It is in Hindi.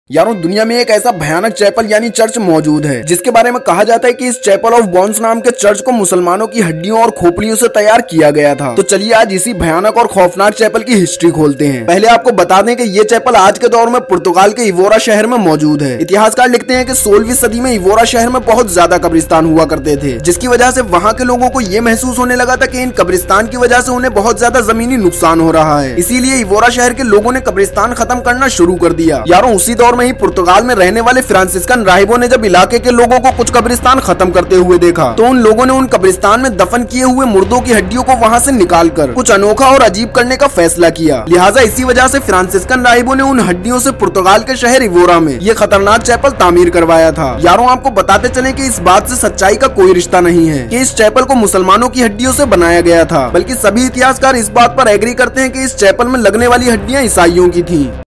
यारों दुनिया में एक ऐसा भयानक चैपल यानी चर्च मौजूद है जिसके बारे में कहा जाता है कि इस चैपल ऑफ बोन्स नाम के चर्च को मुसलमानों की हड्डियों और खोपड़ियों से तैयार किया गया था। तो चलिए आज इसी भयानक और खौफनाक चैपल की हिस्ट्री खोलते हैं। पहले आपको बता दें कि ये चैपल आज के दौर में पुर्तगाल के इवोरा शहर में मौजूद है। इतिहासकार लिखते हैं कि 16वीं सदी में इवोरा शहर में बहुत ज्यादा कब्रिस्तान हुआ करते थे, जिसकी वजह से वहाँ के लोगों को ये महसूस होने लगा था कि इन कब्रिस्तान की वजह से उन्हें बहुत ज्यादा जमीनी नुकसान हो रहा है। इसीलिए इवोरा शहर के लोगों ने कब्रिस्तान खत्म करना शुरू कर दिया। यारों उसी दौर में ही पुर्तगाल में रहने वाले फ्रांसिस्कन राहिबों ने जब इलाके के लोगों को कुछ कब्रिस्तान खत्म करते हुए देखा तो उन लोगों ने उन कब्रिस्तान में दफन किए हुए मुर्दों की हड्डियों को वहां से निकालकर कुछ अनोखा और अजीब करने का फैसला किया। लिहाजा इसी वजह से फ्रांसिस्कन राहिबों ने उन हड्डियों से पुर्तगाल के शहर इवोरा में ये खतरनाक चैपल तामीर करवाया था। यारों आपको बताते चले कि इस बात से सच्चाई का कोई रिश्ता नहीं है कि इस चैपल को मुसलमानों की हड्डियों से बनाया गया था, बल्कि सभी इतिहासकार इस बात पर एग्री करते हैं कि इस चैपल में लगने वाली हड्डियां ईसाइयों की थी।